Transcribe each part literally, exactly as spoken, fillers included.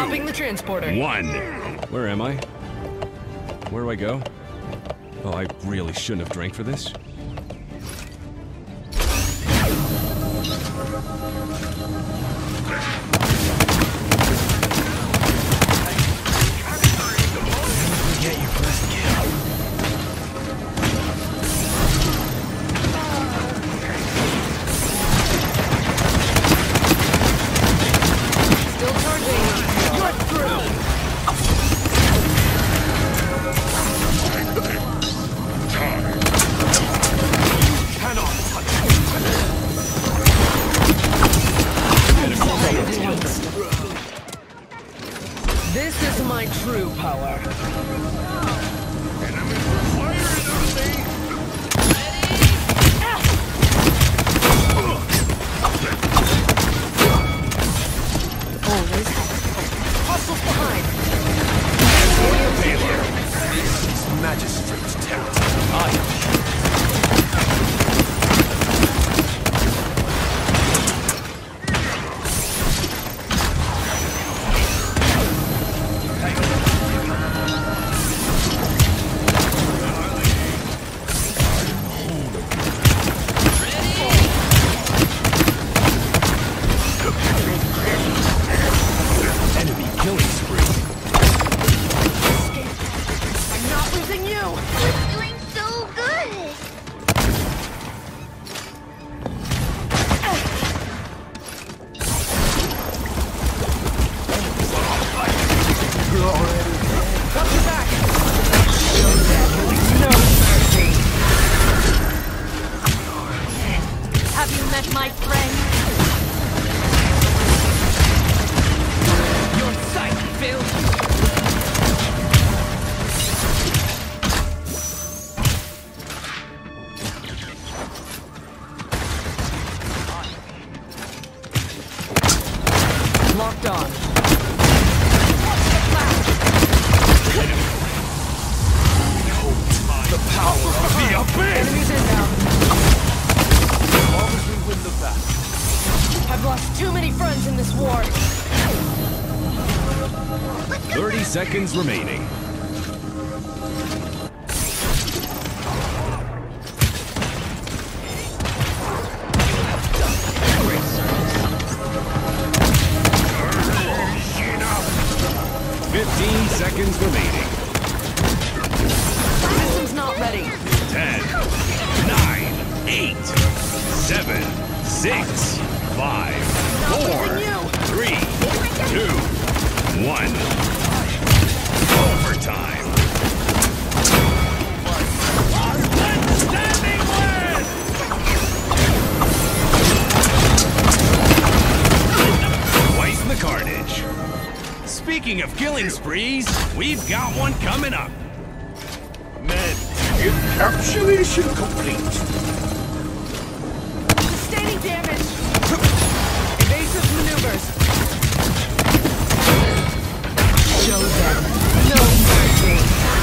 Stopping the transporter. One. Where am I? Where do I go? Oh, I really shouldn't have drank for this. Get your first kill. Still charging. You're through. Cannot touch This is my true power. Always hostiles behind. This is Magistrate's territory. I am enemy killing spree. I'm not losing you. You're doing so good! You're already Watch your back. No mercy. Have you met my friend? Your sight failed you. Locked on. the power of the abyss! Enemies inbound. As long as we win the battle. I've lost too many friends in this war. thirty seconds remaining. Fifteen seconds remaining. System's not ready. Ten, nine, eight, seven, six, five, four, three, two, one. Overtime. Standing win! Twice the carnage. Speaking of killing sprees, we've got one coming up. Men, encapsulation complete. Sustaining damage. Evasive maneuvers. Show them no mercy.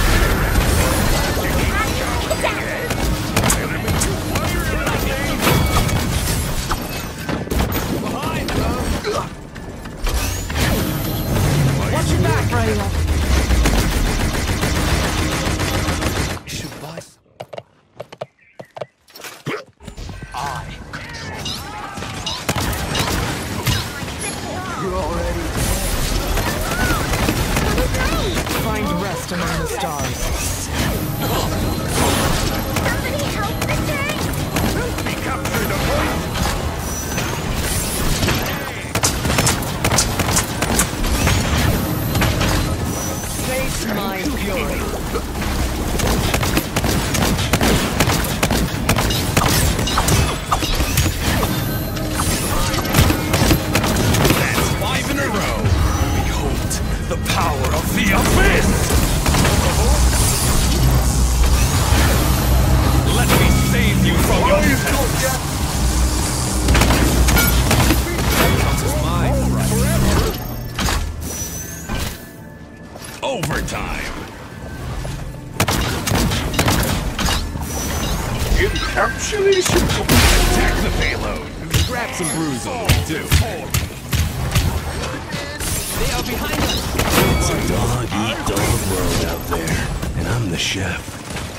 Watch your back, Raya. Should buy. I control. You're already Find rest among the stars. Somebody help the tank! we captured a point. Face my fury. That's five in a row. Behold the power of the abyss. Let me save you from your mine. Overtime. Encapsulation complete. Attack the payload. Grab some brews on me too. They are behind us! It's a dog-eat-dog world out there, and I'm the chef.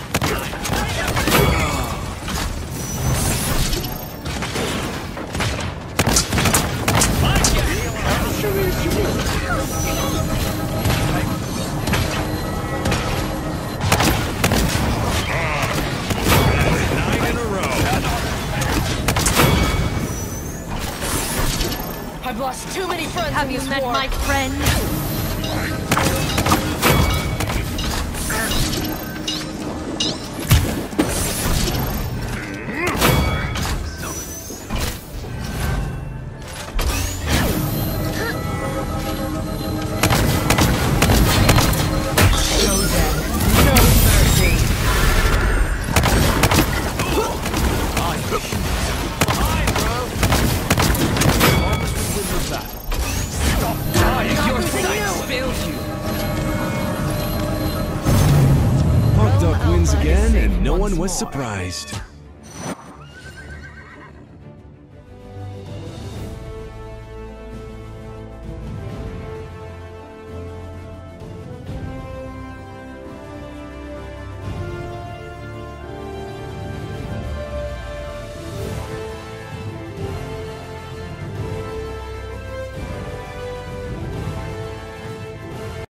Nine in a row. I've lost too many friends Have in you this met war. my friend? Show them no mercy. Behind, bro! As long as we win the battle. Stop dying! Your sight fails you! Hog Duck wins again, and no one was surprised.